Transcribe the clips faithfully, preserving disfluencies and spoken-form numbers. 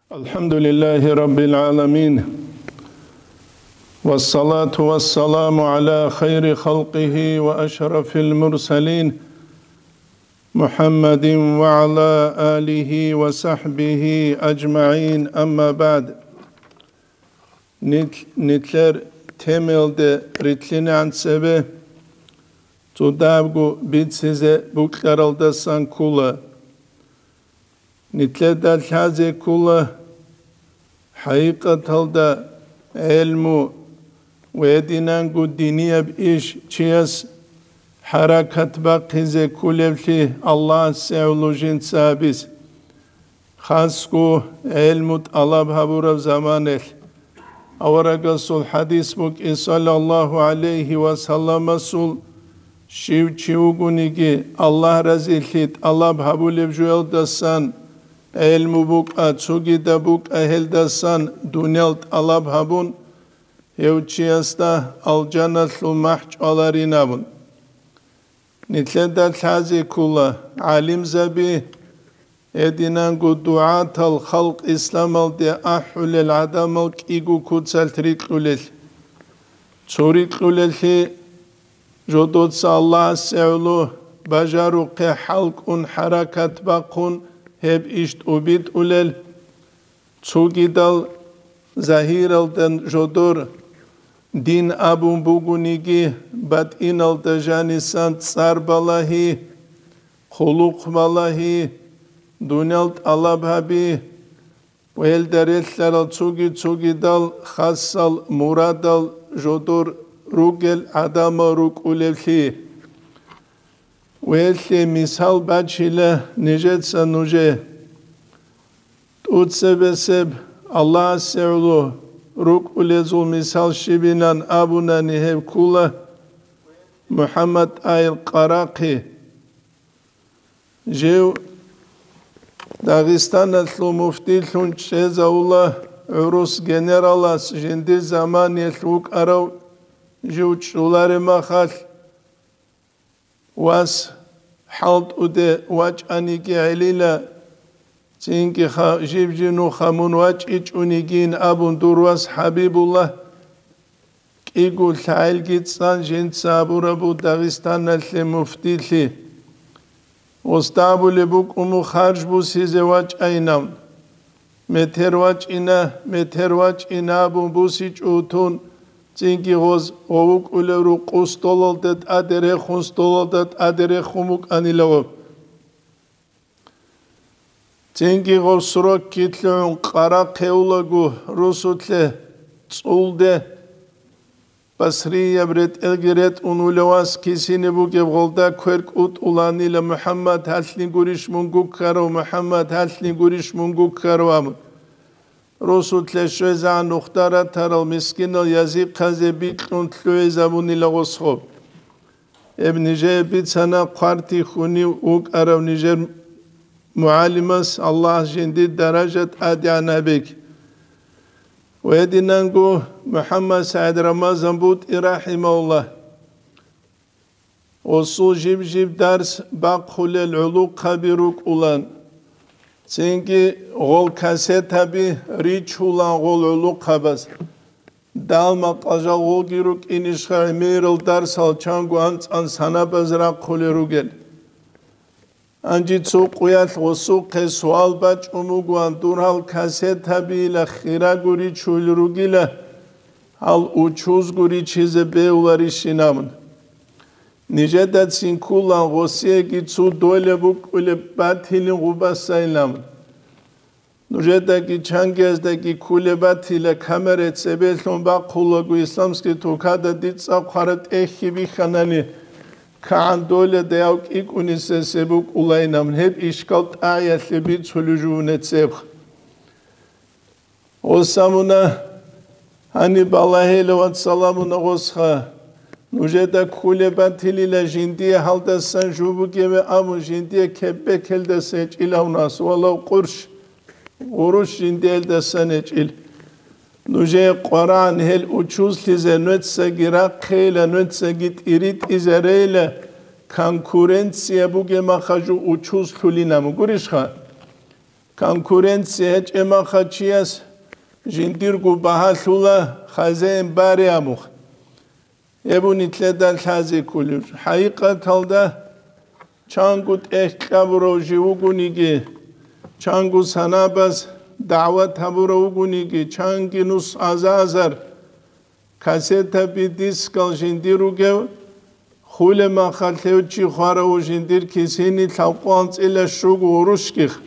الحمد لله رب العالمين والصلاة والسلام على خير خلقه وأشرف المرسلين محمد وعلى آله وصحبه أجمعين أما بعد نتلر temelde ritlinan sebe tudavgu bitsize buklaraldasan kula nitleda thaze kula haqiqatalda ilmu wedinangu diniyab ish chiyas harakat baqize kulevli Allah sevlujin sabis khasku ilmut alab haburav zamanel Avarasul hadis buk sallallahu aleyhi ve sellem sul shiv chiugunigi Allah razilhit Allah habulev juel dasan ilmu buk atsugi da buk ahel dasan dunyalt Allah habun hevchiasta aljanatlu mahç alarinabun nitleda thazi kula alim zabi edinangu duatal halq islamal de ahulel adamal igu kutsal triklulel tsuriklulelhi jodotsa Allah sevlu bajaru ke halkun harakat bakun hep işt ubid ulel tsugidal zahiraldan jodor din abun bugunigi bat inalda janisan tsarbalahi huluk malahi Dunyalt alabhabi wel derellar tsugi tsugi dal khassal muradal jodur rugel adama ruk ulevli welli misal bachile nijetsa nuje utsebeseb Allah sevlu ruk ulezul misal shibinan abuna nihev kula Muhammed Ayl Qaraqi jev Dağıstan tlu mufti tlun çezaula Urus generalas jindi zaman yetluk arav juçuları mahal was halt ude waç aniki elila çünkü jivjinu khamun waç iç unigin abun durwas Habibullah igul thail gitsan jint sabura bu Dağıstan tlu mufti tli Ostabule buk umu kharj bu size vaç aynam. Metervaç ina, metervaç ina bu bu siç utun. Çünkü hoz ovuk uleru kustololdet adere khustololdet adere khumuk anilav. Çünkü hoz surok kitlun qara qeulagu rusutle tsulde Basriye bret elgeret unulevas kisini bu gevgolda kwerk ut ulanıyla Muhammed halni guriş munguk karo Muhammed halni guriş munguk karo am Resul tleşeza nuhtara taral miskinal yazib kaze bitlun tlöeza bunila goshob Ebnice bit sana qarti khuni uk arav nijer muallimas Allah jindi darajat adya bek Wedinangu Muhammed Said Ramazan bud irahimahullah. Osu jib jib ders bakhulel ulu kabiruk ulan. Çünkü gol kaset tabi riç ulan gol ulu kabas. Dalma qaja gol giruk inişha emiril ders alçangu an sana bazra kulerugel. Anji tsuk uyat osu kesual baç umuguan durhal kaset tabiyle khira guri çulurugila hal uçuz guri çize beular işinamın. Nice dat sin kullan gosiye gitsu dole buk ule batilin gubasaylamın. Nice da ki çangezdeki kule batile kamer etse belton bak kullagu islamski tokada ditsa qarat ehibi khanani Kaan dole deyavk ilk unise sebuk ulaynam hep işkalt ayetli bir solucuğunet sebk. O samuna hani balahele vat salamuna gosha nujeda kule batiliyle jindiye halda san jubu gibi amu jindiye kebbek elde seç ilavnas valla kurş uruş jindiye elde seç il Nuje Kur'an hel uçuz lize nötse girak kheyle nötse git irit izereyle konkurensiye bu gema khaju uçuz tulina mu gurishha конкуренция эчэма хачиас жиндиргу бахалула хазен бариамух ебуни тледан лази кулур хаиқаталда чангут эхкабро живугуниги чангу санабас дават табуругуниги чангинус азазар касета бидискал жиндируге хулема халтеучи хварау жиндир кисини лавқуан цила шугу урушких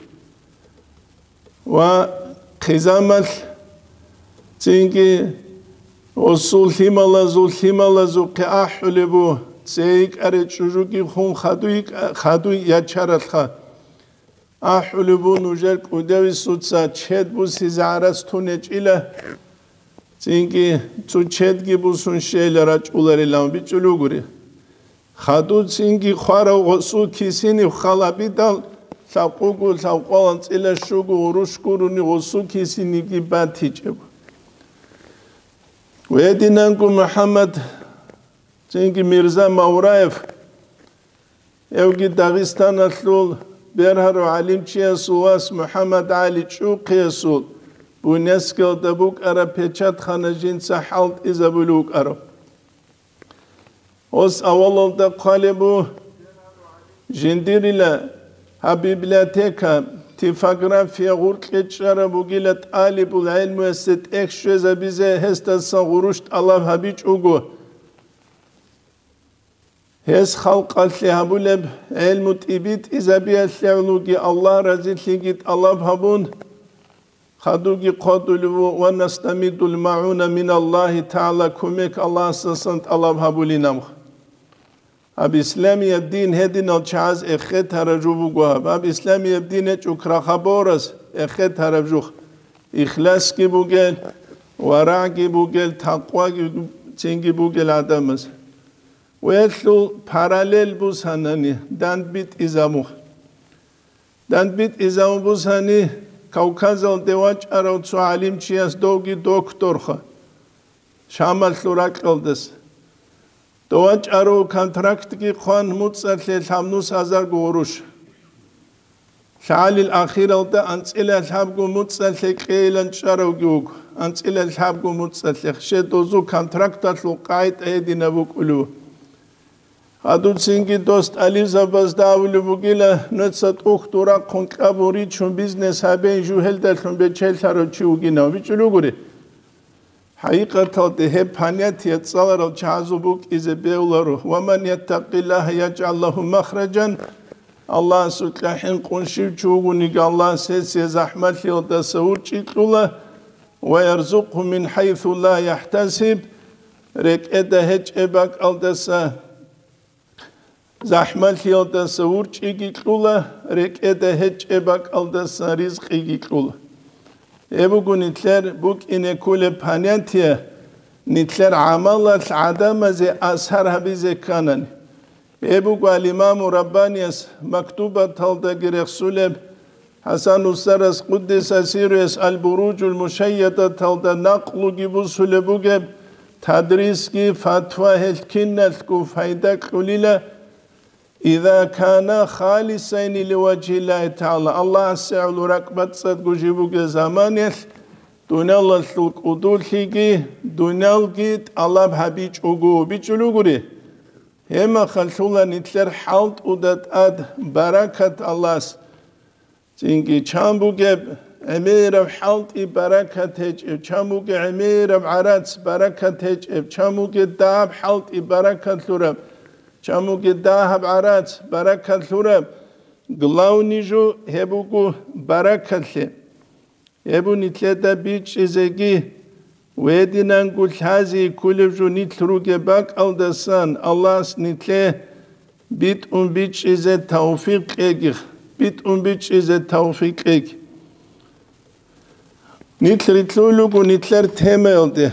ва қизамал цинги осул хималазу хималазу қиахулибу цейк аре чужуги хун хадуик хадуи ячаралха ахулибу нужер кудеви суца чедбу сизарас тунечила цинги цу чедги бусун шейлара чулари ламби чулугури хаду цинги хвара осу кисини халабидал лавқугу лавқуан цила шугу урушкуруни осу кисини ги батичебу ويدينانكو محمد цинги мирза Маураев евги Дагестан атлул берхару алимчия сувас Мухаммад Али Чуқиясул бунескел дабук ара печат хана жинца халт изабулук ара ос авалолда қалебу жиндирила ха библиотека типография гуртлечара бугилат алибул илму эсет экшвеза бизе хестасан гурушт аллах хабич угу هس خلق الحبولب علم تبيت إذا بيألفلوجي الله رزقليجيت الله بهبون خدوجي قدلوا ونستمد المعون من الله تعالى كمك الله سنت الله بهبولينام أب إسلامي الدين هدين الشعز إخت هرجوبو جواب أب إسلامي الدين شكر خبارس إخت هرجوخ إخلاص كي بوجل ورع كي بوجل تقوى تيجي بوجل عدمس ويتلو paralel بوسانني دانبيت إزامو دانبيت إزامو بوساني كوكازل دواج أرو تسو علم چياس دوغي دكتور خا شامل لوراك قلدس دواج أرو كونتراكت كي خوان متصل لحمنوس هزار غوروش شعال الأخير الدا أنسئلة الحبقو متصل لكيلان شارو جوغ أنسئلة الحبقو متصل لخشي دوزو كونتراكتات لو قايد أيدي نبوك ألو هادو سينجي دوست أليزاباز داولو بوغيلا نتسات أختورا قنقابوري چون بيزنس هابين جوهل دلتون بيچهل تارو چيوغي ناو بيچلو گوري حقيقة تاوده هب پانيات يتصالر الچازو بوك إزي بيولارو ومن يتق الله يجعل له مخرجا الله سلطلحين قنشيو چوغو نيگا الله سيسي زحمت يلدا سور چيكلولا ويرزقه من حيث لا يحتسب رك ادا هج اباك الدسا زحمت يلدا سور چيكلولا رك ادا هج اباك الدسا رزق يكلولا ابوغو نتلر بوك إنه كل پانياتيا نتلر عمالات عدم زي أسهر هبيزي كانن ابوغو الإمام ربانيس مكتوبة تلدا غير سولب حسن السرس قدس سيريس البروج المشيدة تلدا نقلو جيبو سولبو جيب تدريس كي فتوى هالكنة كو فايدة قليلة إذا كان خالصين لوجه الله تعالى الله سعل ركبت صدق جيبوك زمانيل دونال الثلق ودول خيجي دونال جيت الله بحبيج أقو بيجلو قري هما خلطولا نتلر حالت ودت أد بركة الله تنجي چامبوك عمير بحالت بركة هج چامبوك عمير بعرات بركة هج چامبوك داب حالت بركة لرب چاموك داهب عرات بركة ثورب غلاو نيجو هبوكو بركة ثي هبو نتلتا بيچ ازاقي ويدنان قل هذه كل جو نتلروك باك الدسان الله نتلي بيت ام بيچ ازا توفيق ايگيخ بيت ام بيچ ازا توفيق ايگ نتلر اتلولوكو نتلر تيميل دي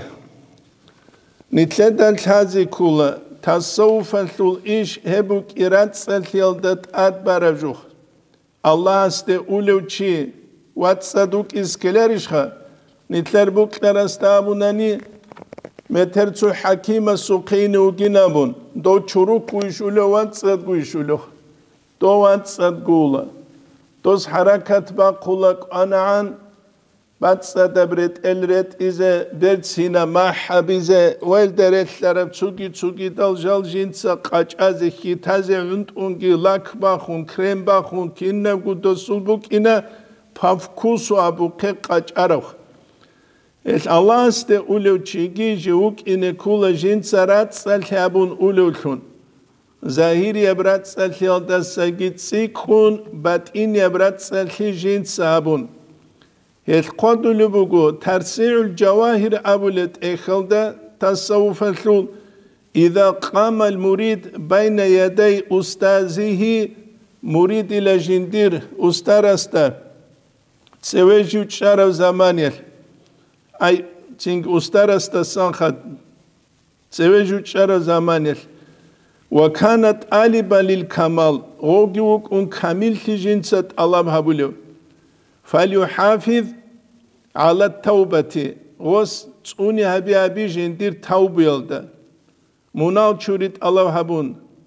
نتلتا هذه كولا تصوف الإيش هبوك إراد سلسلدت أد برجوخ الله است أولو چي واتسادوك إسكالرشخا نتلر بوك لرستابوناني مترتو حكيمة سوقين وجنابون دو چروك ويشولو واتساد ويشولو دو واتساد قولا Toz harakat bakulak anaan Batsa bret elret ize bertsina maha bize wel deretlerab tsugi tsugi dal jal jinsa qachaze khitaze und ungi lakbachun krembachun kinna gudosulbuk ina pafkusu abuke qacharach es Allah ste uleuchigi juk ine kula jinsa ratsal habun ululun zahiri abratsal hilda sagitsikun bat in abratsal jinsa abun القد لبقو ترسيع الجواهر أبولت إخلدا تصوف الثول إذا قام المريد بين يدي أستاذه مريد إلى جندير أستارستا تسويجو تشارو زمانيل أي تنك أستارستا سانخد تسويجو تشارو زمانيل وكانت آلبا للكمال غوغيوك أن كامل تجنسة الله هبولو فليحافظ على التوبة غوس توني هبي هبي جندير توب يلدا منال شوريت الله هبون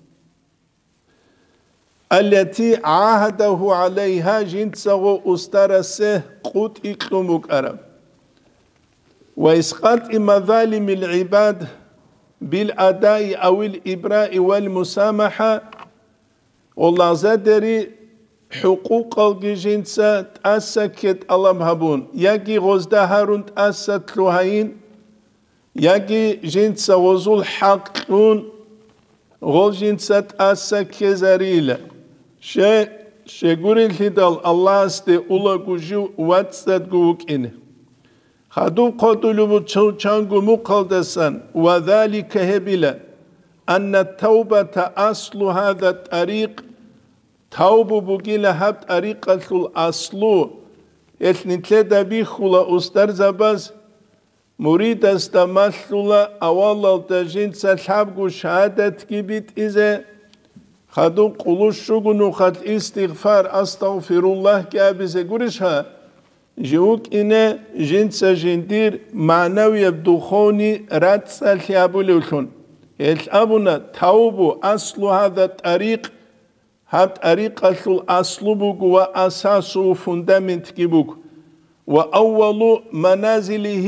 التي عاهده عليها جنسه استرسه قوت إقلمك أرم وإسقاط مظالم العباد بالأداء أو الإبراء والمسامحة والله زادري حقوق الجنسة تأسكت الله هبون يجي غزده هارون تأسك لهين يجي جنسة وزول حقون غل جنسة تأسك زريلة شيء شيء الهدال الله استي أولا جوجو واتسد جوك إنه خدو قدلو تشانجو مقدسا وذلك هبلا أن التوبة أصل هذا الطريق توبو بوغيلا هبت أريقة الأصلو إثنتلدا بيخولا أستر زباز مريد استمثلا أولا التجين سلحبقو شهادة كبيت إذا خدو قلوش شغنو خد استغفار أستغفر الله كابزة قرشها جوك إنا جنس جندير معنوي بدخوني رات سلحبو لوشون الأبونا توبو أصل هذا الطريق هبت أريقة الأصل بوك وأساسه فندامنت كيبوك وأول منازله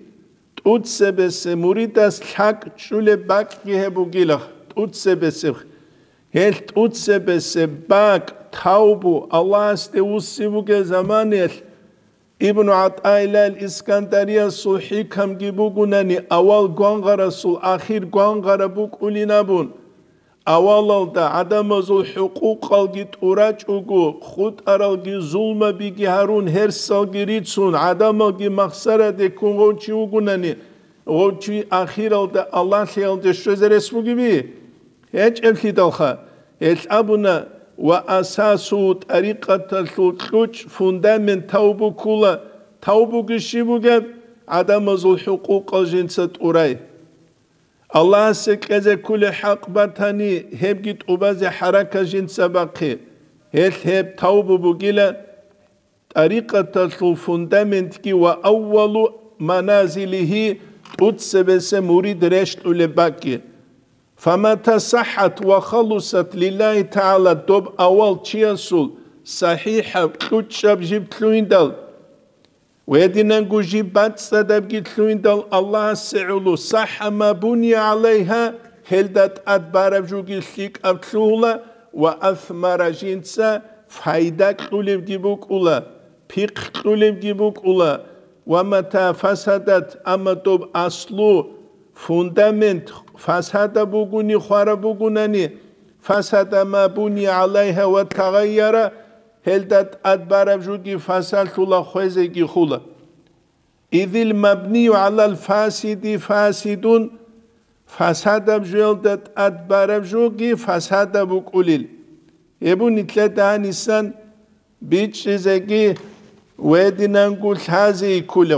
تؤتسبس مريدس الحق شولي باك يهبوكيلخ تؤتسبس هل تؤتسبس باك توبو الله استوسيبوك زمانيل ابن عطايلة الإسكندرية صحي كم جيبوكوناني أول قنغرة سل آخر قنغرة بوك أولينابون أولا عدم زول حقوق الجيت أوراج أوجو خود أرالجي ظلم بيجي هارون هرسال جريتسون عدم الجي مخسرة دكون غوتشي أوجوناني غوتشي أخير الدا الله خيال دشوزر اسمه جبي هيج أفلي دالخا هيج أبونا وأساسو طريقة الخلوش فندامن توبو كولا توبو جشيبو جب عدم زول حقوق الجنسة أوراي الله سكزة كل حق بطاني هب جيت أبازي حركة جنس باقي هل هب توب بجيلة طريقة الفندامنت كي وأول منازله تتسبس مريد رشت لباقي فمتى صحت وخلصت لله تعالى دوب أول تياسول صحيحة كتشاب جبت لويندال ويدنا نقول بات سدب جيت لويندال الله سعولو صح ما بني عليها هلدت أدبارب جوجي سليك أبتلولا وأثمر جنسا فايدك قلب جيبوك أولا بيق قلب جيبوك أولا ومتى فسدت أما دوب أصلو فوندامنت فسد بوغوني خوار بوغوناني فسد ما بني عليها وتغير هلدت أدبارب جوجي فسد خولا خوزيجي خولا إذ المبني على الفاسد فاسدون فساد بجلدت أدبارب جوجي فساد بقوليل يبون نتلتا نسان بيتش زكي ويدنا نقول هذه كله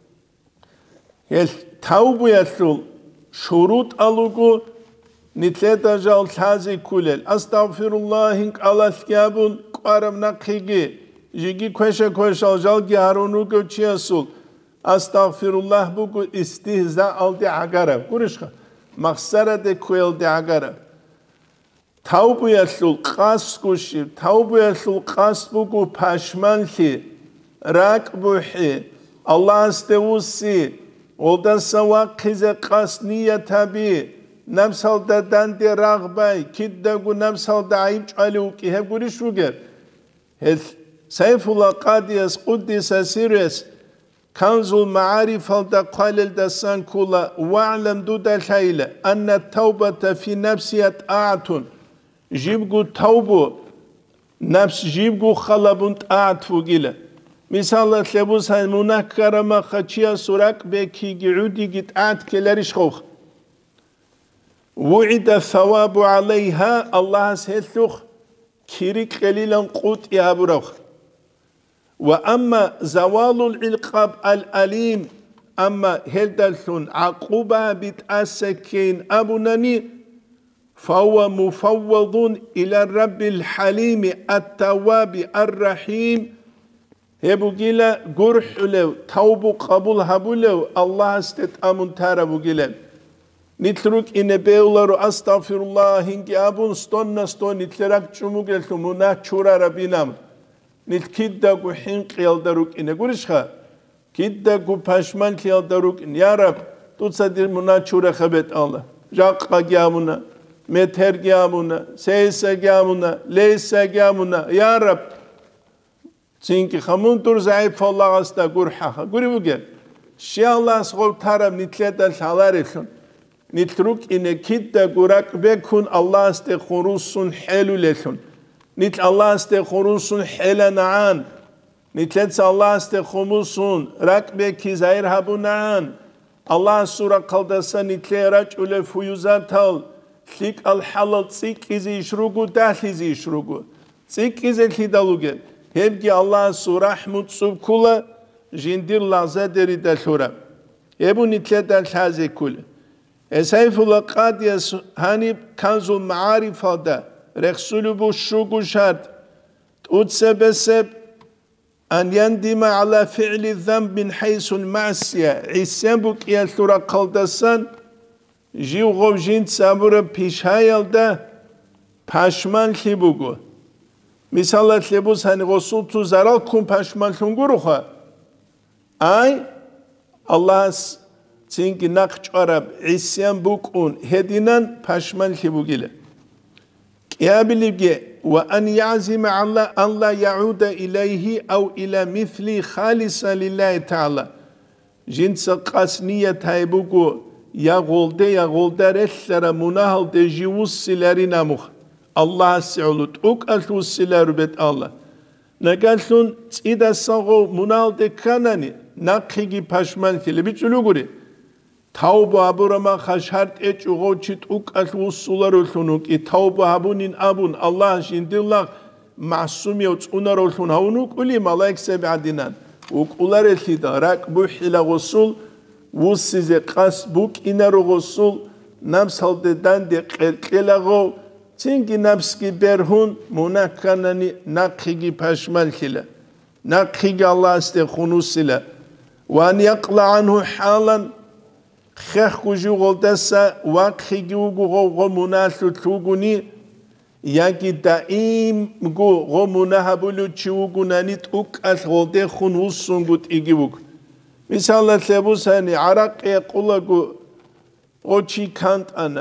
التوب يسول شروط ألوكو نتلتا جال هذه كله أستغفر الله إنك الله سكابون قارم نقيجي جيجي كوشا كوشا جال جهارونو كوشي يسول أستغفر الله بقول استهزاء ألدي عقارب قرشخ مخسرة كويل دي عقارب თავბუიასულ ყასკუში, თავბუიასულ ყასბუგუ ფაშმანლი, რაკბუჰი, ალლაჰს დეუსი, ოლდასა ვაყიზე ყასნიათაბი, ნამსალდა დანდი რაღბაი, ქიდდაგუ ნამსალდა აიბჭალი უკიჰებგური შუგერ. ეს საიფულა ყადიას ყუდისა სირეს, كنزul معارفalda qalilda sankula wa'lam dudalhayla anna tawbata fi nafsiyat a'tun jibgu tawbu nafs jibgu khalabun ta'atfu gila misalla lebus hay munakkara ma khachiya surak beki giudi git at kelerish khokh wu'ida thawabu alayha Allah selukh kirik qalilan qut yaburukh وأما زوال العقاب الأليم أما هلدلثون عقوبة بتأسكين أبناني فهو مفوض إلى الرب الحليم التواب الرحيم هبو جيلا قرح له توب قبول هبو له الله استتأمن تاربو جيلا نترك إن بيولارو أستغفر الله هنجي أبون ستون نستون نتلرك جموغل ثمنا چورا ربينام نيت كيداغو حين قيالداروك إنه قرشخا كيداغو پاشمان قيالداروك إن يا رب توتصدر منا چورا خبت الله جاقا جامونا متر جامونا سيسا جامونا ليسا جامونا يا رب چينكي خمون تور زعيب الله استا قرحا قري بوغل شي الله سغو تارم نتلتا الحالاريخن نتروك إنه كيداغو راك بكون الله استا خروصون حلو لخن نيت الله استخروسون حلا نعان نيتلتس الله استخموسون ركبه كي زاير هبو نعان الله سورة قلدسا نيتلي رجل فيوزاتال خيك الحلال تسيك إزي يشروغو داخل إزي يشروغو تسيك إزي الهدالوغي هبكي الله سورة حمود سبكولا جندير لازا داري دالورا يبو نيتلي دالحازي كل اسايف الله قادية هاني كنزو المعارف هذا رخصلو بشوكو شرط تتسبسب أن يندم على فعل الذنب من حيث المعصية عيسان بك يالثورا قلدسان جيو غو جين تسابورا پیش هايال دا پاشمان خيبوغو مثالات لبوس هاني غصول تو زرال كون پاشمان خونگورو خواه آي الله تنكي نقش عرب عيسان بك اون هدينان پاشمان خيبوغيله يابلغي وأن يعزم على أن لا يعود إليه أو إلى مثل خالصا لله تعالى جنس قاسنية تايبوكو يا غولدي يا غولدي رسل مناهل دي جيوس سلاري ناموخ الله سعولت اوك ألتو سلار بيت الله نقالتون تيدا ساغو مناهل دي كاناني ناقيجي پاشمان كيلي بيچلو غوري Tavba aburama khashart et ugochit uk alus sularulunuk i tavba abunin abun Allah jindillah masum yot unarulun haunuk uli malaik sebadinan uk ular elhida rak buhila gusul wusize qas buk inaru gusul namsalde dande qelqelago tingi namski berhun munakkanani naqigi pashmal khila naqigi Allah este khunusila wa an yaqla anhu halan خيخ كوجو غلطسا واقخي جوجو غو مناسو تلوغوني ياكي دائم غو غو مناهبولو تشوغو نانيت اوك أس غلطي خنوصون غوت إيجيوك مثال سيبوساني عراق يقول غو غوشي كانت أنا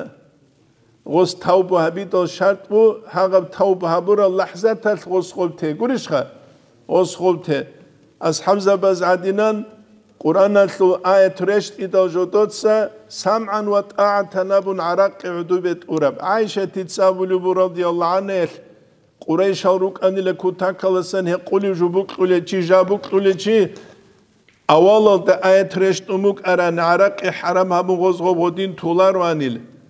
غوز توبو هبيدو شرطبو هاغب توبو هبورا لحظة تل غوز خلطي غوريشخا غوز خلطي أصحاب زباز عدنان قرآن الثو آية رشت إذا جدودسا سمعا وطاعة نبون عراق عدوبة أورب عائشة تتسابلو رضي الله عنه قريش هاروك أني لكو تاكالسان هقولي جبوك قولي چي جابوك قولي چي أولا دا آية رشت أموك أران عراق حرام همو غزغو بودين طولار وانيل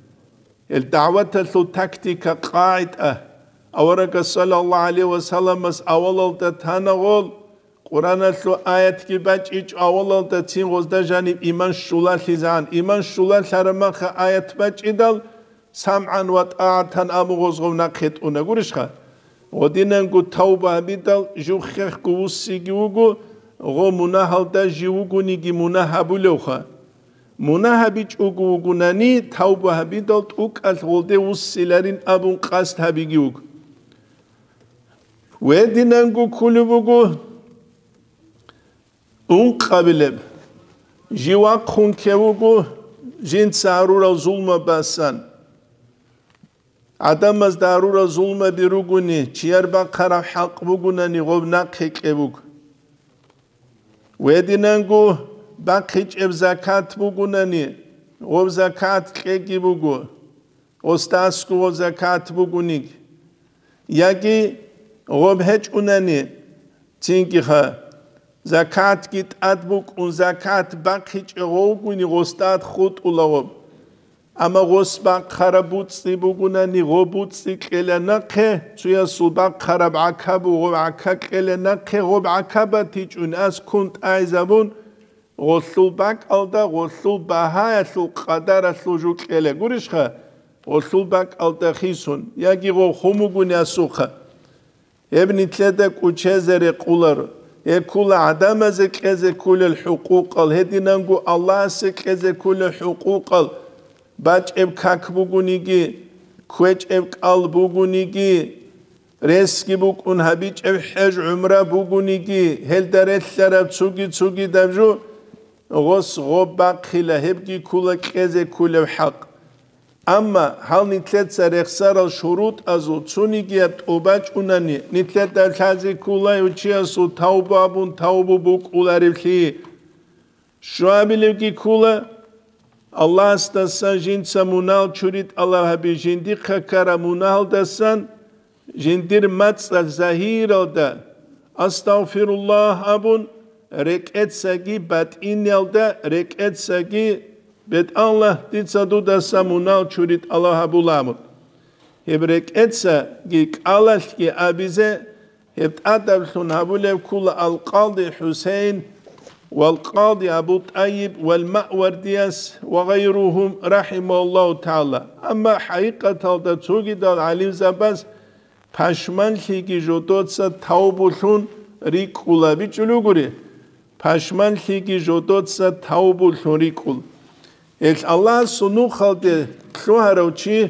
الدعوة الثو تكتيك قاعد أه أورك صلى الله عليه وسلم أولا دا تانغول قرآن الثو آيات كي باج إيج أولا دا تين غزدا جانب إيمان شولال خزان إيمان شولال شرمخ آيات باج إدال سمعا وطاعتان أمو غزغو نقيت أونا قرشخا ودينانگو توبة بيدال جو خيخ قوسي جيوغو غو مناهل دا جيوغو نيجي مناهبو لوخا Munahabich ugu ugunani tauba habidalt uk al golde us silarin abun qast habigi uk. Wedinangu kulubugu un qabileb. Jiwa khunkewugu jin sarura zulma basan. Adamaz darura zulma biruguni chiyarba qara haq bugunani gobna qeqebug. Wedinangu baqich ev zakat bugunani gob zakat qeqibugu. Ostasku zakat bugunig. Yagi gob hech unani tinkiha zakat git adbuk un zakat baqich egoguni gostad khut ulagob. Ama gosba qarabutsi bugunani gobutsi qelanaqe tsuya suba qarab akabu gob akak qelanaqe gob akabati unas kunt aizabun gosulbak alda gosulbaha asul qadar asluju qele gurishqa gosulbak alda khisun yagi go khumuguni asukha ebni tleda kuchezere qular ekula adamaze qeze kul al huquq al hedinangu Allah se qeze kul al huquq al Bach ev kak bugunigi, kuech ev kal bugunigi, reski buk un habich ev hej umra bugunigi, hel daret sharab tsugi tsugi davju, gos gobba khila hebgi kula keze kulev haq. Amma hal nitlet sarexsar al shurut azu tsunigi ab obach unani, nitlet dar chazi kula uchiya su tauba bun taubu buk ularivli. Shuabilevgi kula, Allah istasan jinsa munal churit Allah habi jindi khakara munal dasan jindir matsa zahir alda astaghfirullah abun reket sagi bat inyalda reket sagi bet Allah ditsadu dasa munal churit Allah habulamut heb reket sagi Allah ki abize heb adab sun habulev kula al qadi Hüseyin والقاضي أبو طيب والمأوردياس وغيرهم رحمه الله تعالى أما حقيقة تلتوغي دال عليم زباس پشمن خيگي جودوتسا توبولون ريكولا بيچلو گوري پشمن خيگي جودوتسا توبولون ريكول إل الله سنو خالده خلوهروچي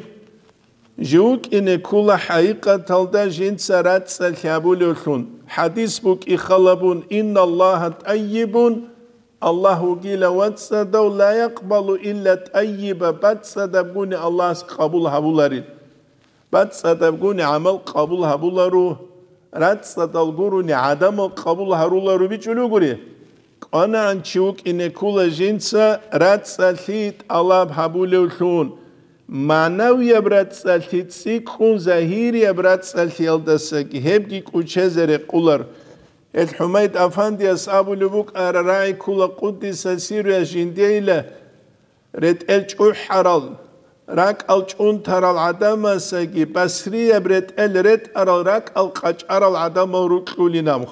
جوك إن كل حقيقة تلدا جين سرات سلحابولون حديث بك إخلبون إن الله طيب الله قيل واتسدو لا يقبل إلا طيب باتسدبقوني الله قبول هبولارين باتسدبقوني عمل قبول هبولارو راتسدلقوني عدم قبول هبولارو بيچلو قري أنا عن شوك إن كل جنس راتسلحيت الله هبولون معنوی برات سالتیت سیکون ظاهری برات سالتیل دستگی هبگی کوچه‌زر قلر الحمید افندی اصحاب لبوک اررای کل قدس سیرو جندیله رد الچو حرال راك الچون ترال عدم سگی بسری برات ال رد ارال راك القچ ارال عدم روکولی نمخ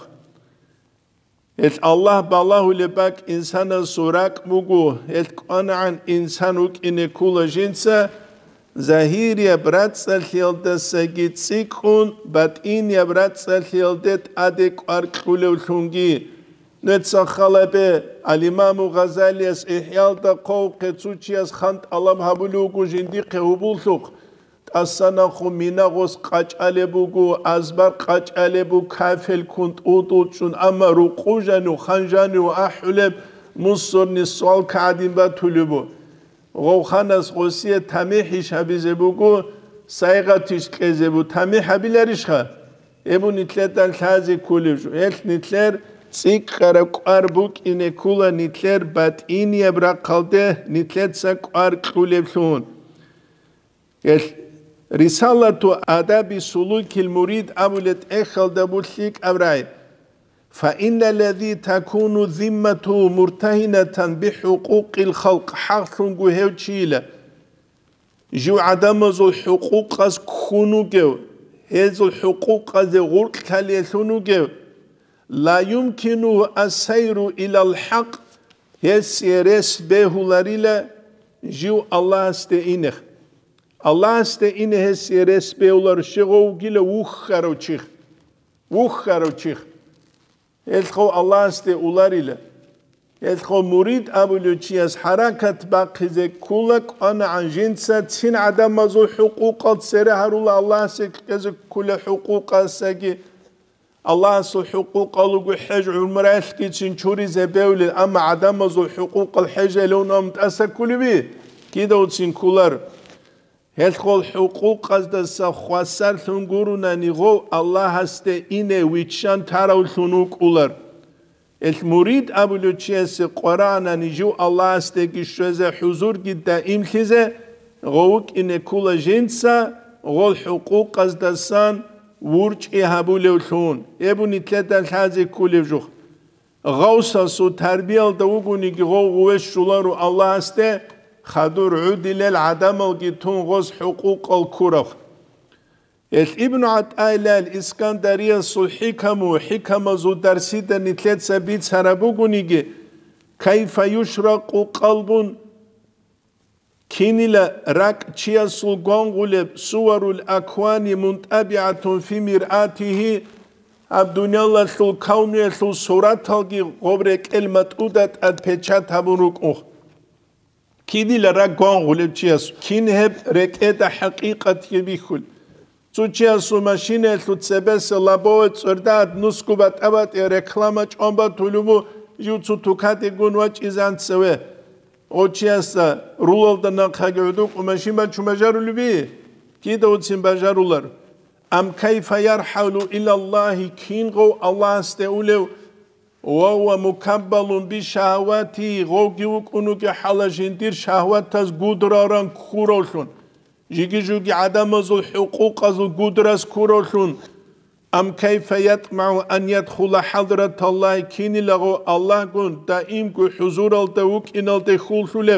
ال الله بالله لباك انسان سوراك مگو ال قانعن انسانوك این کل جنسه ظاهری برات سالتیلده سگید سیکون بات این یا برات سالتیلده ادک ارکولولونگی نتسا خالبه الامام غزالی از احیال دا قوق تسوچی از خانت علم هبولوگو جندی قهوبولتوق تاسانا خو میناغوس قاچ علبوگو ازبر قاچ علبو کافل کنت اوتوچون اما رو قوجانو خانجانو احولب مصر نسوال کعدین با طلبو غوخانس غوسیه تمیحیش حبیزه بگو سایغاتیش قیزه بو تمیح حبیلریش خواه ایبو نیتلر دل تازی کولی جو ایل نیتلر سیک قرق قار بوک اینه کولا نیتلر بات اینی ابرا قلده نیتلر سا قار کولی بلون ایل رسالة آداب سلوك المريد أولت إخل دبوشيك أبراي فإن الذي تكون ذمته مرتهنة بحقوق الخلق حق هيو تشيله جو عدم ذو الحقوق از خنوجو هذو الحقوق از غرق كاليثونوجو لا يمكن السير إلى الحق هسيرس بهولاريلا جو الله استئينه الله استئينه هسيرس بهولار شغو جيل وخرو تشيخ وخرو تشيخ الخو الله است اولاريله الخو مريد أبو لوتشياس حركة باقي كلك أنا عن جنسة تين عدم مزو حقوق تسرها رولا الله سكز كل حقوق سكي الله سو حقوق لوجو حج عمره كي تشوري زبول أما عدم مزو حقوق الحج لون أم تأثر كل بيه كده وتسين كولر الخو حقوق قصد سخواسر ثنجورنا نيغو الله هست إنه ويتشان تراول ثنوك كولر المريد أبو لوتشيس قرآن نجو الله استيقي شوزة حضور جدا إمخزة غوك إن كل جنسة غول حقوق قصدسان ورج إهابو لوثون يبو نتلتا الحازي كل جوخ غوصة سو تربية دوغو نيجي غو غوش شلارو الله استي خدور عودي للعدم الجيتون غوز حقوق الكورخ ابن عطاء الإسكندرية الحكم وحكم زو درسيدا نتلت سبيت سرابوغونيجي كيف يشرق قلب كينيلا راك تشيا سلغون غلب صور الأكوان منتبعة في مرآته الدنيا الله سل كون سل صورات هلغي غبرك المتعودة أدبتشات هبونوك أخ كينيلا راك غون غلب تشيا كين هب ركعت حقيقة يبيخل Цучия су машине су цебес лабоет сордат нускубат абат и реклама чомба тулубу юцу тукати гунвач изанцеве. Очияса рулалда нақагюдук у машинба чумажару люби. Кида уцин бажарулар. Ам кайфа ярхалу ила Аллахи кинго Аллах сте улев وهو مكبل بشهواتي غوغيوك انوك حالا جندير شهوات تاز قدراران كورولشون جيجي جوجي عدم ذو الحقوق ذو قدرس كورولشون أم كيف يطمع أن يدخل حضرة الله كيني لغو الله قن دائم كو حضور الدوك إن الدخول شلف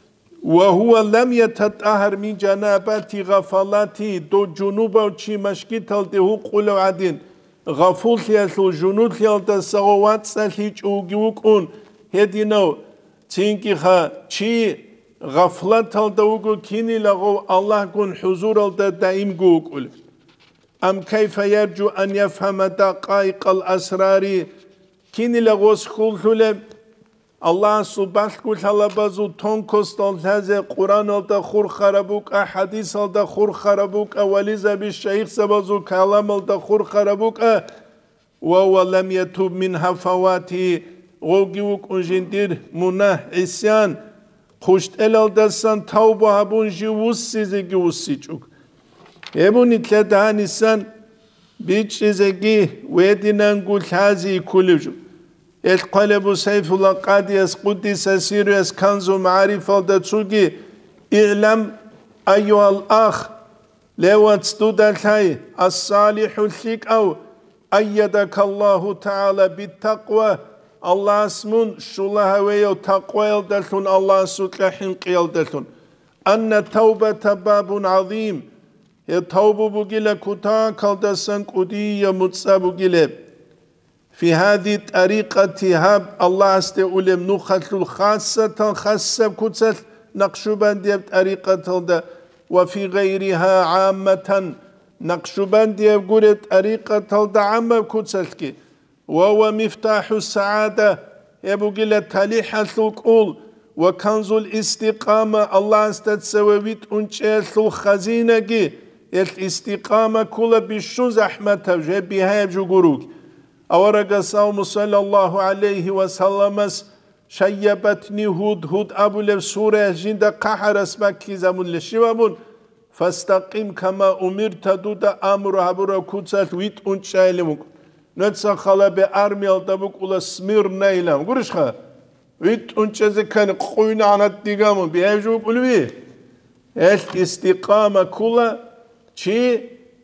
وهو لم يتطهر من جنابات غفلاتي دو جنوبا وشي مشكيت الدهو قولو عدين غفول ثيالو جنود ثيالتا سغوات ساليج اوغيوك اون هدينو تينكي خا چي غفلت الدوغو كيني لغو الله كن حضور الدا دائم قوكول أم كيف يرجو أن يفهم دقائق الأسرار كيني لغو سخول ثلب الله سبحانه وتعالى بازو تونكوست الهزة قرآن الدا خور خربوك أحاديث الدا خور خربوك وليزا بالشيخ سبازو كلام الدا خور خربوك وهو لم يتوب من هفواته غوغيوك انجندير مناه عسيان خشت الالدسان توبه هبون جيوس سيزيجي وسيجوك يبوني تلتا نسان بيج سيزيجي ويدنا نقول هذه كل القلب سيف الله قاديس قدس سيريس كنز معرفة دتسوغي اعلم أيها الأخ لو تستودل الصالح الثيك أو أيدك الله تعالى بالتقوى الله اسمون شلها ويو تقوى يلدلتون الله سكحين قيلدلتون أن التوبة باب عظيم التوبة بقيلة كتا كالدسان قدية متصاب بقيلة في هذه الطريقة هاب الله استقلم نخل خاصة خاصة كتل نقشبان دي بطريقة وفي غيرها عامة نقشبان دي بقولة طريقة عامة كتلك وهو مفتاح السعادة يبقى لتليح الثقول وكنز الاستقامة الله استتسويت انشاء الخزينة الاستقامة كلها بشون زحمة بها يبجو أورق صوم صلى الله عليه وسلم شيبتني هود هود أبو لب سورة جند قحر اسمك زمون لشبابون فاستقيم كما أمرت دود أمر هبرا كتسل ويت انشاء لمك نتسا خلا بأرمي الدبك ولا سمير نايلام قرش خلا ويت انشاء كان قوين عن الدقامون بيهجو قلبي الاستقامة كلها شي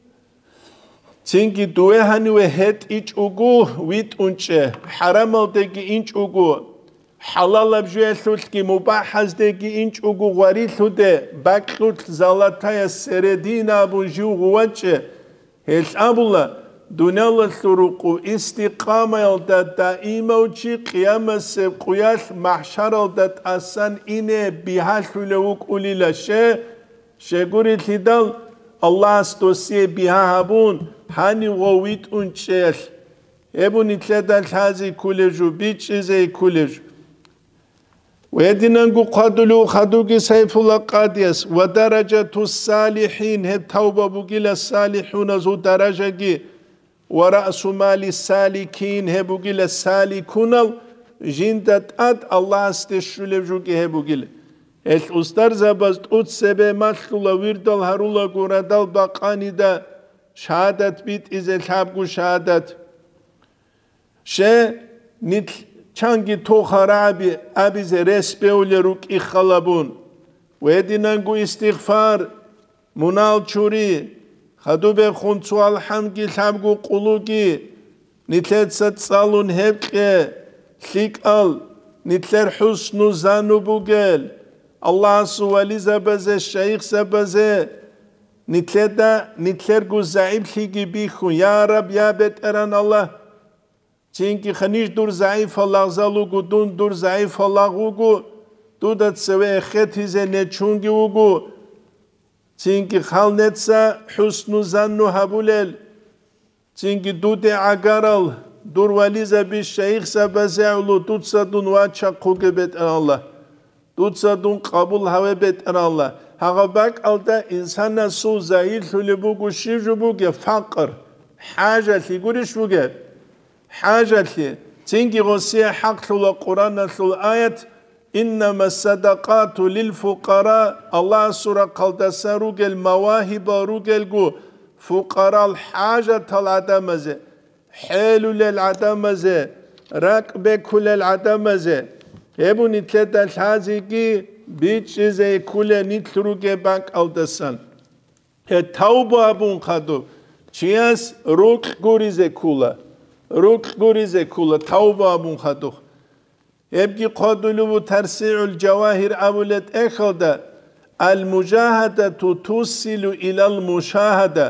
تينكي دوهاني وهت إيش أوغو ويت أنشة حرام الدقي إنش أوغو حلال بجوه ثلتكي مباحث دقي إنش أوغو غري ثلده باكلوت زالتايا سردين أبو جو غوانشه هيش أبولا دنيا الله ثروقو استقامة يلدا دائما وشي قيامة سبقياش محشر يلدا أسان إنه بيهاش لوك أولي لشه شغوري تدال الله استوسي بها هبون هاني غويت انشيل ابو نتلدال هذه كولجو بيتش زي كولجو ويدنانقو قدلو خدوكي سيف الله قاديس ودرجة الصالحين هب توبة بقيل الصالحون زو درجة ورأس مال السالكين هب بقيل السالكون جندت أد الله استشرل بجوكي هب بقيل الأستار زباز تقود سبه مخلولا ويردال هرولا قردال باقاني دا شهادت بيت إذا الحبقو شهادت شه نتل چانگی تو خرابی ابیز رسپیولی روک اخلابون و ادینانگو استغفار منال چوری خدو به خونچو الحمگی لحبگو قلوگی نتلت ست سالون هبقه خیقال نتلر حسنو زانو بوگل الله سوالی زبازه شیخ زبازه نتلر دا نتلر گو زعیب خیگی بیخون یا رب یا بت اران الله Çünkü khaniş dur zayıf Allah zalugu dun dur zayıf Allah ugu dudat seve khetize ne chungi ugu çünkü khalnetsa husnu zannu habulel çünkü dude agaral dur valiza bir şeyh sabazulu tutsa dun vacha kugebet Allah tutsa dun kabul havebet Allah haga bak alda insana su zayıf lubugu şijubu ge fakr haja ligurish buge حاجة تنجي غسية حق القرآن الآية إنما الصدقات للفقراء الله سورة قلت سروق المواهب روغل جو فقراء الحاجة العدمزة حيل للعدمزة ركب كل العدمزة يبو نتلت الحازيكي بيتش زي كل نتلروغ بانك أو دسان التوبة أبون خدو چياس روك غوريزة كولا روك غوريزة كولا توبة أبون خدوخ يبقي قدلو ترسيع الجواهر أولد إخدا المجاهدة توصل إلى المشاهدة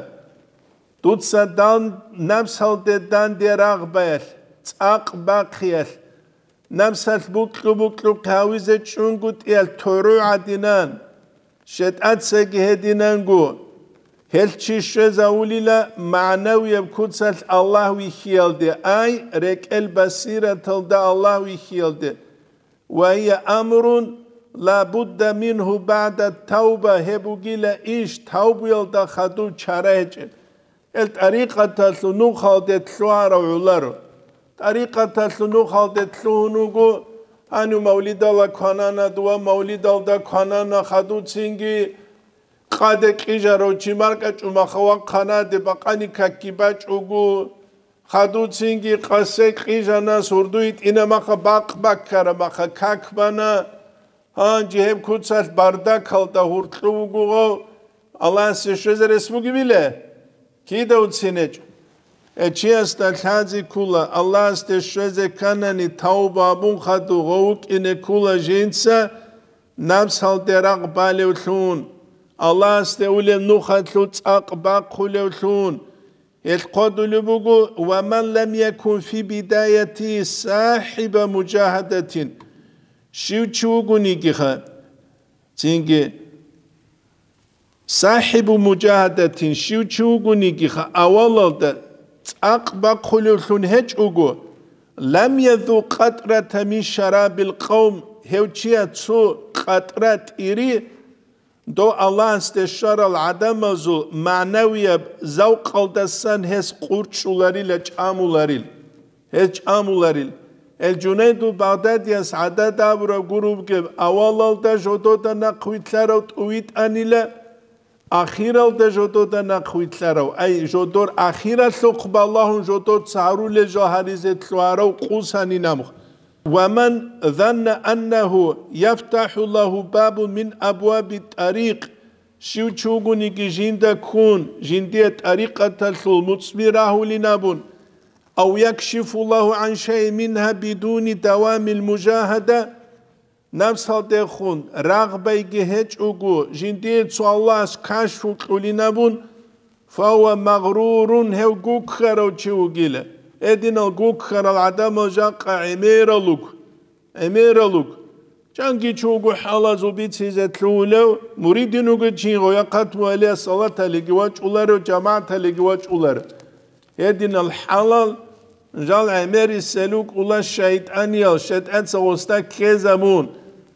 توتصدان نفس هالدان دي رغبيل تاق باقيل نفس هالبوكلو بوكلو كاويزة چونگوت إل تورو عدنان شد أتساقي هدنانگو هل چیشه زاولی لا معنوی بکوتسل الله وی خیالده ای رک البصیره تلده الله وی خیالده و هي امر لا بد منه بعد التوبه هبوگی لا ایش توبه یلده خدو چرهج الطريقه تلنو خالده تلوار علارو طريقه تلنو خالده تلونوگو انو مولد الله کانانا دوا مولد الله کانانا خدو چینگی قد قیجارو چیمارکا چوما خوان قناده باقانی ککی باچ اوگو خدو چینگی قصه قیجانا سردویت اینا مخا باق باق کارا مخا کک بانا هان جهب کودسال بردا کالتا هورتلو اوگو الله سشوزر اسموگی بیله کی داود سینج اچی است الحازی کولا الله استشوزر کنانی توبا بون خدو غوک اینه کولا جینسا نفس حال دراغ بالیوتلون الله استولى نخلو تأقبا قلوثون القدل بقو ومن لم يكن في بدايته صاحب مجاهدة شو تشوغو نيجيخا تينجي صاحب مجاهدة شو تشوغو نيجيخا أولا تأقبا قلوثون هج أوغو لم يذو قطرة من شراب القوم هو تشيا تسو قطرة إيري دو الله استشار العدم زو معنوية زوق الدسان هس قرشولاريل اجامولاريل اجامولاريل الجنيد بغداد يس عدد ابرا غروب كب اول الدا جودو دا نقويتلارو تويت انيلا اخير الدا جودو دا نقويتلارو اي جودور اخير ثقب الله جودو تسارو لجوهريزت لوارو قوساني نامخ ومن ظن أنه يفتح له باب من أبواب الطريق شو تشوغوني جيندا كون جيندية طريقة المتصبره لنابون أو يكشف الله عن شيء منها بدون دوام المجاهدة نفس هذا خون رغبة جهج أوجو جيندية الله كشف لنابون فهو مغرور هو جوك خرو تشوغيله ادين الجوك خر العدم جاق عمير لوك عمير لوك جانجي تشوغو حالا زوبيت سيزتلولو مريدينو جيغو يقات والي الصلاة لجواج أولارو جماعة لجواج أولارو ادين الحلال جال عمير السلوك أولا الشيطانية الشيطان سوستا كيزامون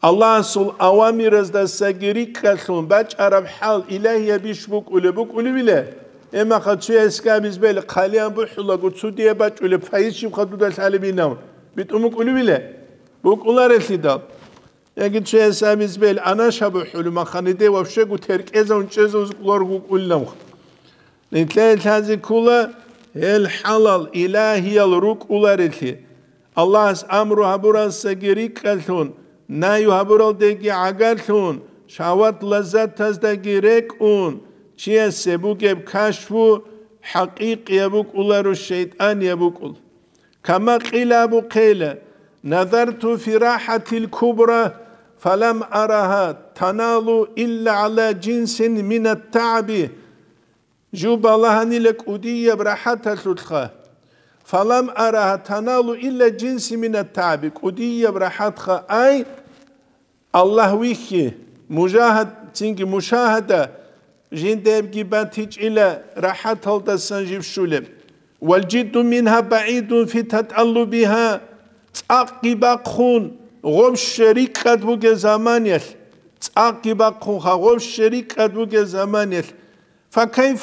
الله سول أوامر دا سجري كلون باج عرب حال إلهي بيشبك ولا بك ولا بلا إما قد سوى إسكابيز بيل خاليان بحلا قد سودية باج ولا فايز شيب خدود الحالبينام بيتأمك ولا بلا بك ولا رسيدال يعني سوى إسكابيز بيل أنا شابه حلو ما خانده وفشك وترك إذا ونشزه وزقلار ولا نخ نتلاقي هذه كلها الحلال إلهي الروك ولا رسي الله أمره هبورا سجري كلون نايو هبورال دegi agarthun شهوات لذت از دegi رکون چیه سبوک کشفو حقیق يبوك اولارو الشيطان يبوك اول كما قيل ابو قيل نظرت في راحة الكبرى فلم أرها تنال إلا على جنس من التعب جوب الله لك أدية براحة تلتخه فلم أرها تنال إلا جنس من التعب أدية براحتها أي الله ويخي مجاهد تنجي مشاهدة جندب جباتيج إلى راحة هلدا سنجيب شولب والجد منها بعيد في تتألبها تعقب خون غب شريك قد بوجه زمانيل تعقب خون غب شريك قد بوجه زمانيل فكيف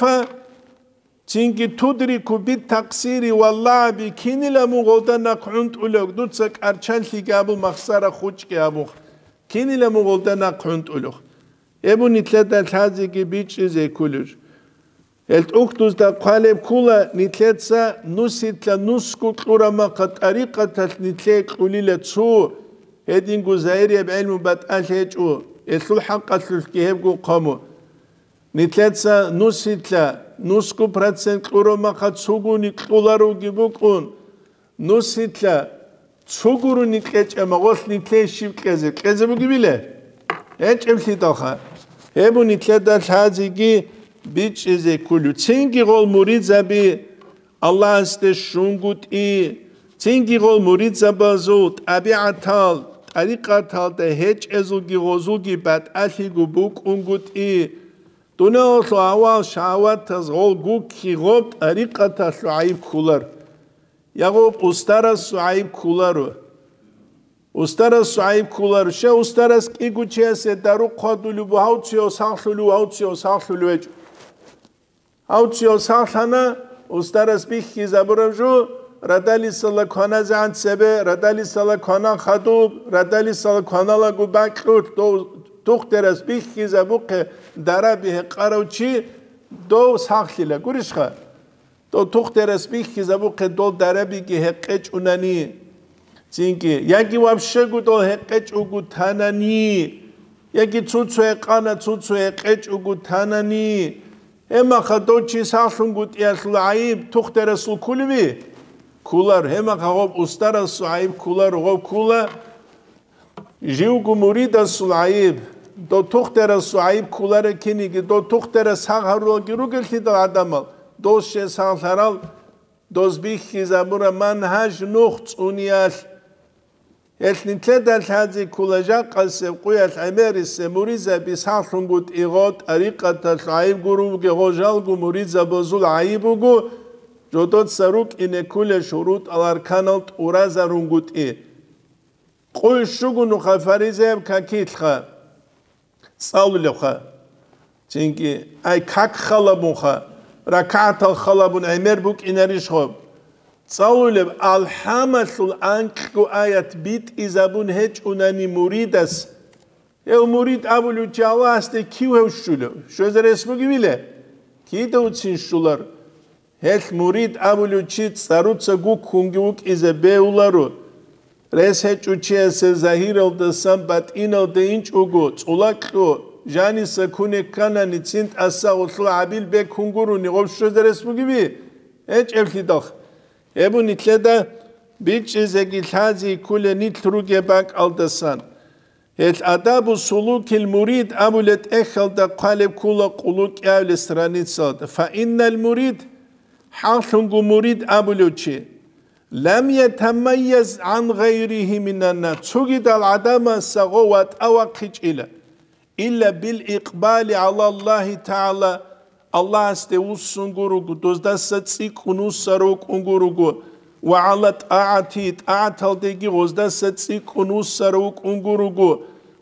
تنجي تدرك بالتقصير والله بكيني لمغولدا نقعند أولوك دوتسك أرچان لقابل مخصارة خوش قابل كيني لمغولدا نقعند أولوك ابو نتلت الحازيكي بيتش زي كولر الت أكتوز دا قالب كولا نتلتسا نسيتلا نسكو قرما قد طريقة نتلت قوليلة سو هدينكو زايريا بعلم بات ألهجو الثل حقا تلكيهبكو قامو نتلتسا نسيتلا نسكو براتسن قرما قد سوغو نتلولارو جيبوكون نسيتلا سوغورو نتلت اما غوث نتلت شيب كذب كذبو جيبيله هيج امثي داخا هبو نتلت الحازيكي بيتش زي كولو تنجي غول مريد زبي الله استشونغوت اي تنجي غول مريد زبازوت ابي عطال طريقة تال ده هيج ازوغي غوزوغي بات أليغو بوك انغوت اي دونه اصلو اول شعوات تز غول غوك كي غوب طريقة تسلو عيب كولر يغوب استارس سعيب كولارو استارس سعيب كولارو شه استارس كيغو چيسه دارو قادولو بو هاوتسيو ساخلو هاوتسيو ساخلو اجو هاوتسيو ساخلنا استارس بيخي زبرجو ردالي صلى كانا زعن سبه ردالي صلى كانا خدوب ردالي صلى كانا لغو باكلوت دو دخترس بيخي زبوق دارا به قاروچي دو ساخليلا گوريشخا دو دخترس بيخي زبوق دو دارا بيگي حقچ اوناني چينكي ياگي وابشگو دو حقچ اوگو تاناني ياگي چوچو قانا چوچو حقچ اوگو تاناني اما خدو چي ساخلونگو تياسل عيب دخترس كولوي كولار هما غوب استارس عيب كولار غوب كولا جيوگو مريد الصعيب دو تختر الصعيب كولار كينيگي دو تختر ساغرو گيروگلتي دو ادمال دوش ساغلارال دوز بيخي زبورا منهج نوخت اونيال النتلد الحازي كولاجا قلسب قوية العمارس مريزة بساخلنگوت ايغوت طريقة العيب گروگي غوجالگو مريزة بزول عيبوگو جودوت سروك إن كل شروط الأركانات ورازرونگوت إيه قوي شغل نخا فريزة بكاكيت خا صاول لخا چنكي أي كاك خلبون خا ركعت الخلبون عمر بوك إنريش خب صاول الحمل الأنكو آيات بيت إزابون هج أناني مريدس يو مريد أبو لجاواست كيو هو شلو شو زر اسمه جميلة كي دوتسين شلر هل مريد أبو لجيت ساروت سجوك خونجوك إذا بيولارو رئيس هجوچي اسه ظاهر الدسان بات این الدینچ اوگو تولکو جانی سکونه کانا نیچینت اسا اصلا عبیل به کنگورو نیغب شده رسمو گیبی هج افلی داخ ابو نیتلده بیچ ازگی تازی کل نیتلرو گباک الدسان هل اداب سلوك المريد ابولت اخل دا قالب كل قلوك اول استرانيت صاد فإن المريد حاصل مريد ابولوچي لم يتميز عن غيره من الناس تجد العدم سغوات أو قجلة إلا بالإقبال على الله تعالى الله استوى سنجروك دوزدست سيك ونوسروك أنجروك وعلى طاعتي طاعت الدقي وزدست سيك ونوسروك أنجروك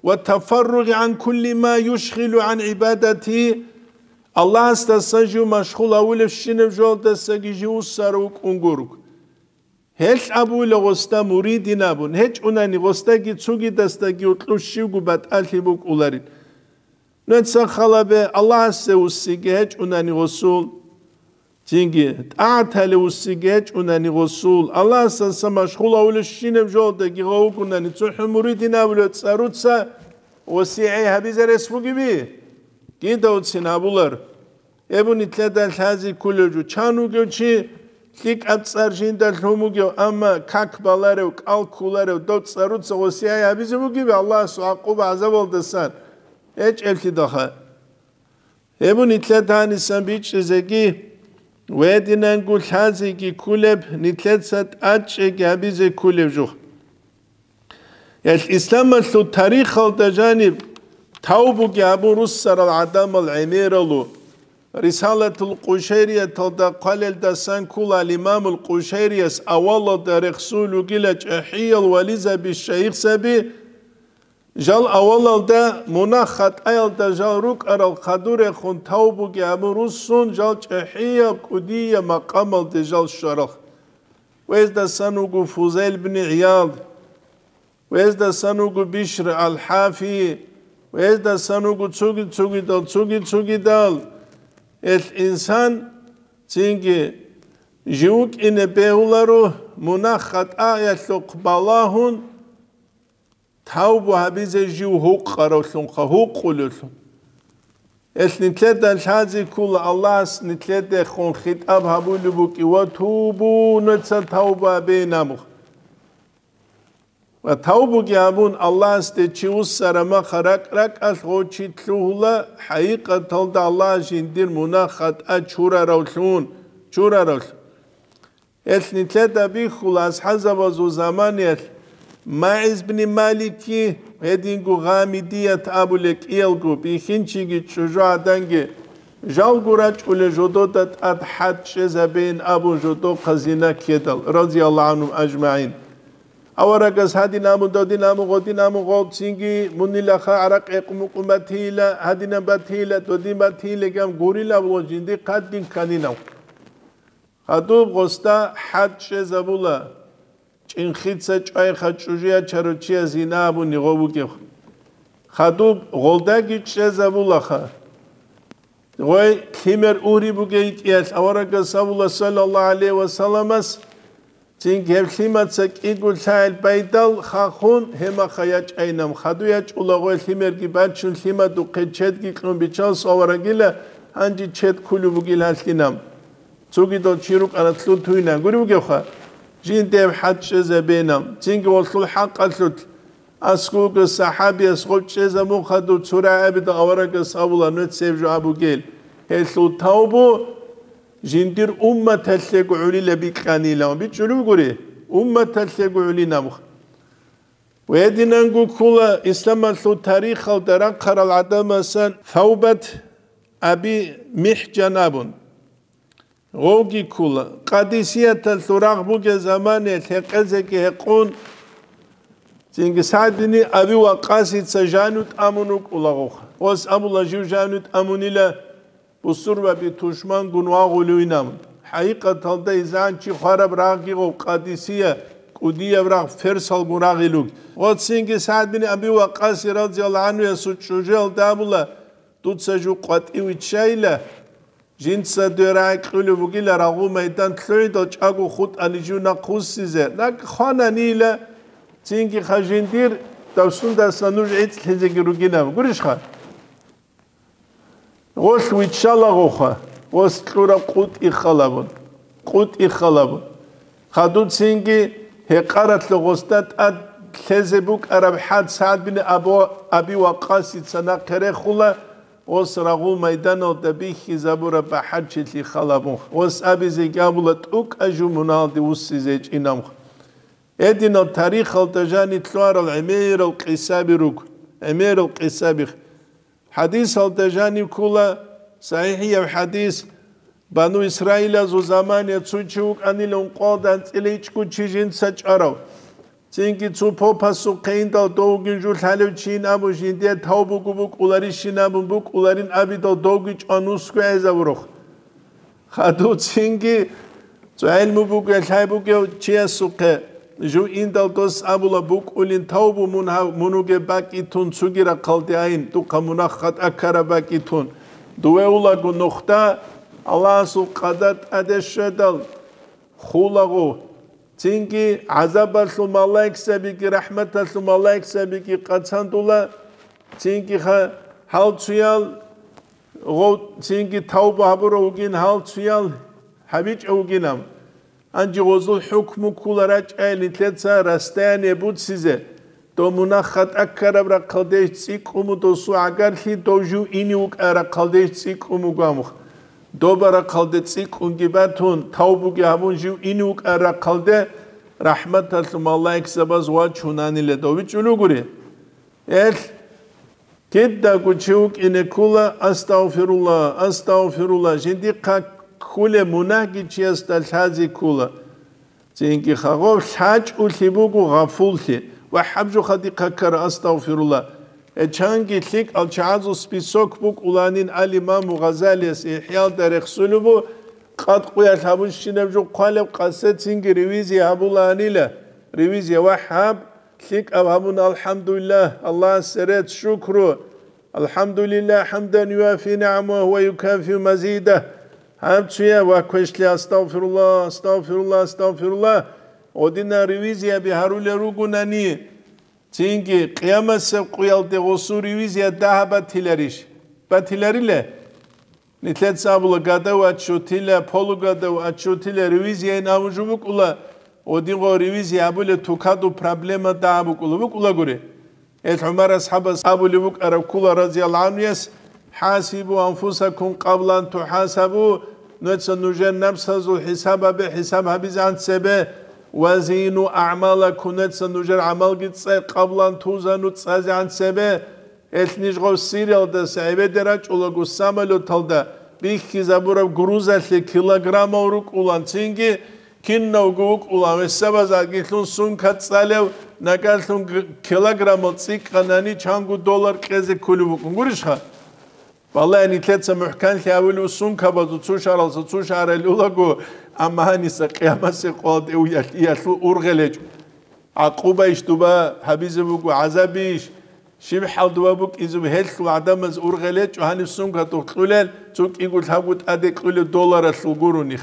والتفرغ عن كل ما يشغل عن عبادته الله استسجوا مشغول أول الشنو جول تسجيو السروك أنجورك هيش أبو لغستا مريد نابون هيش أناني غستا جتسوجي دستاجي وتلوشيو قبات ألفيبوك أولارين نتسا خلابه الله سوسيجي هيش أناني غسول تيجي تعتله وسيجي هيش أناني غسول الله استسا مشغول أول الشنو جول تجي غوك أناني تروح مريد نابلو تساروتسا وسيعيها بيزر اسمه بيه كده وتسنابولر ابو نتلدا الحازي كله جو چانو جو چی ليك ابصرجين دلهمو جو اما كاك بالارو كالكولارو دوت سروت سوسيا بيزمو gibi Allah suaqub azab oldasan hiç elki daha ابو نتلدا نسان بيچ زگی ودینن گول حازي کی کولب نتلدسات اچ گابيز کولب جو الاسلام الثو تاريخ الجانب توبو جابو رسر العدم العميرلو رسالة القشيرية تلدا قلل دا سانكولا الإمام القشيرية أولا دا رخصولو جلج أحيال وليزا بالشيخ سبي جال أولا دا مناخت أيال دا جال روك أرى القدور خون توبو جابو رسون جال أحيال كودية مقام دا جال شرخ ويز دا سانوغو فوزيل بن عياض ويز دا سانوغو بشر الحافي وإذا سانوغو تسوغي تسوغي دال تسوغي تسوغي دال الإنسان تيجي جيوك إن بيولارو مناخت آية لقبالاهن تاوبو هبيزي جيو هوق قروشن هوق قولوشن النتلد الحازي كل الله نتلد خون خطاب هبولو بوكي وتوبو نتسا توبا بينامخ وتوبو جابون الله استيشيوس سرما خرق رك الخوشي تلوهلا حقيقة تلد الله جندير مناخت أجورا روشون جورا روش النتلد بيخلاص حزب وزو زمانيت معز بن مالكي هدينغو غامدية أبو لك إيلغو بيخنشيجي تشجوع دنجي جالغو راج أولي جدودت أدحد شزبين أبو جدو قزينة كيدل رضي الله عنهم أجمعين أورجز هذه نامو دودي نامو غودي نامو غود سينجي مني لخا عرق إقمو قمتيلا هذه نبتيلا دودي بتيلا جام غوريلا وجندي قدين كانيناو خدوب غستا حد شزبولا إن خيتسا جاي خدشوجيا چروچيا زينا أبو نيغوبو كيف خدوب غولداجي شزبولا خا غوي كيمر أوري بوجيك ياس أورجز سبولا صلى الله عليه وسلم تين كيفليمات سك إيقول سائل بيدال خاخون هما خياج أينام خدوياج أولاغوي الخيمر كي باتشون خيما دو قيد چد كي كلون بيچان صورا گيلا هنجي چد كلو بگيل هسلينام توگي دو چيروك أنا تلو توينا قولي بگيو خوا جين ديب حد شزا بينام تين كي حق أسلوت أسكوك الصحابي أسكوك شزا مو خدو تسورا عبدا أوراك سابولا نوت سيفجو أبو گيل هسلو توبو جندير أمة تلسق علي لبيكاني لهم بيتشلو بقولي أمة تلسق علي نامخ ويدنا نقول كلا إسلام الثو تاريخ أو درقر العدم سن ثوبت أبي محجنابون غوغي كلا قادسية الثراغ بوجه زمان الحقزك يقون تينك سعدني أبي وقاسي تسجانوت أمونوك أولاغوخ وس أبو الله جيو جانوت أموني له بصورة بتوشمان جنواغو لوينام حقيقة تلدا إذا شيء خراب راقي أو قادسية كودية براق فرسال براقي لوك واتسينك سعد بن أبي وقاص رضي الله عنه يسوع شجال دابلا تتسجو قطعي وتشايله جنسا دراك قلو بقيلا راغو ميدان تلويدو تشاقو خود أنيجو نقوس سيزي ناك خانا نيلا تينك خاجندير توسون دا سنوج عيد الحزيق روغينام قريش خان غوش ويتشالا غوخا غوش تلورا قوت إخالابون قوت إخالابون خادو تينكي هقارت لغوستات أد كذبوك أرب حد سعد بن أبو أبي وقاص سنة كريخولا وسرغو ميدان الدبيخي زبورة بحج اللي خلابون وس أبي زي قابلت أوك أجو منال دي وسي زيج إنامخ إدينا التاريخ التجاني تلوار العمير القسابي روك عمير القسابي حديث التجاني كولا صحيحية حديث بنو إسرائيل زو زمان يتسوچوك أني لون قادن إليش كو تشيجين سج أرو Çünkü çupo pasu kayında doğgun jul halev çin abu jinde tavbu kubuk ulari şinabun buk ularin abido doğguç anusku ezavruh. Hadu çünkü Zuelmu buk el buk yo chia suke ju indal dos abula buk ulin taubu munha munuge bak itun sugira kaldi ayin tu kamuna khat akara bak itun duwe ula gu nokta Allah su qadat adeşedal khulagu çünkü azab alsu malaik sabiki rahmet alsu malaik sabiki qatsandula çünkü hal tsuyal go çünkü taubu haburo ugin hal tsuyal habic uginam Anci gozul hukmu kularaç eli tetsa rastane bud size. Do munakhat akkara bra kaldeş tsikumu do su agarhi doju iniuk ara kaldeş tsikumu gamuk. Do bara kalde tsikun gibatun taubu gavun ju iniuk ara kalde rahmet alsum Allah eksabaz wa çunanile do viçulu guri. El kidda kuçuk inekula astağfirullah astağfirullah. Şimdi kak Kule munagi chiastal hazi kula. Çünkü xago hac ulhibugu gafulhi. Ve habju khadi kakar astağfirullah. E çangi lik al çazu spisok buk ulanin al imam Gazali's ihyal derek sulubu qad quyal habuş şinevju qaleb qaset çünkü reviziye habulanile. Reviziye ve hab lik abhamun elhamdülillah Allah seret şükru. Elhamdülillah hamden yuafi ni'amuhu ve yukafi mazideh. Hamçuya vakveşli astağfirullah, astağfirullah, astağfirullah. Odina revizya biharule rugunani. Çünkü kıyamet sevkuyal de osu revizya daha batileriş. Batileriyle. Nitlet sabula gadav açutile, polu gadav açutile revizyayın avucubuk ula. Odin revizya böyle tukadu problema daha buk ula. Buk ula guri. Et Umar ashaba sabuli buk arakula raziyallahu anhu yes. حاسبوا أنفسكم قبل أن تحاسبوا نتسنجن نفسه الحساب بحسابها بزعن سبه وزينوا أعمالكم نتسنجن عمل قبل أن توزنوا تسازعن سبه etnijgo siriyalda sahibe deraç olagu samelo talda bir kizabura gruzatli kilogram oruk ulan çünkü kinna uguk ulan ve sabaza gitlun sun katsalev nakaltun kilogram tsik kanani çangu dolar keze kulubukun gurişha Vallahi nitletsa muhkan kâvelu sun kabazu tuşaralsa tuşarel ulagu ama hanisa kıyamasi qod ev yatlu urgelec aquba iştuba habize bugu azabiş Shibhal duabuk izu hellu adamaz urgelec hani sun katu qulel çuk igul hagut ade qule dolara sulgurunih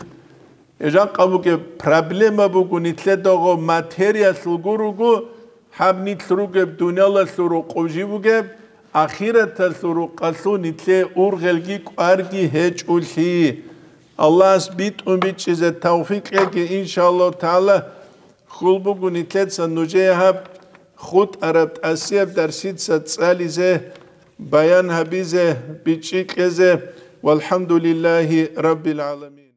Ejan qabuke problema bugu nitledogo materia sulgurugu hab nitruge dunyala suru qovjibuge Ahiret suru qasu nitle urgelgi qargi hech ulhi Allah bit umit çize tevfik eki inşallah taala khulbugu nitlet sanuje hab خود عرب اسیب در سید سالیزه بیان حبیزه بیچیک ازه والحمد لله رب العالمین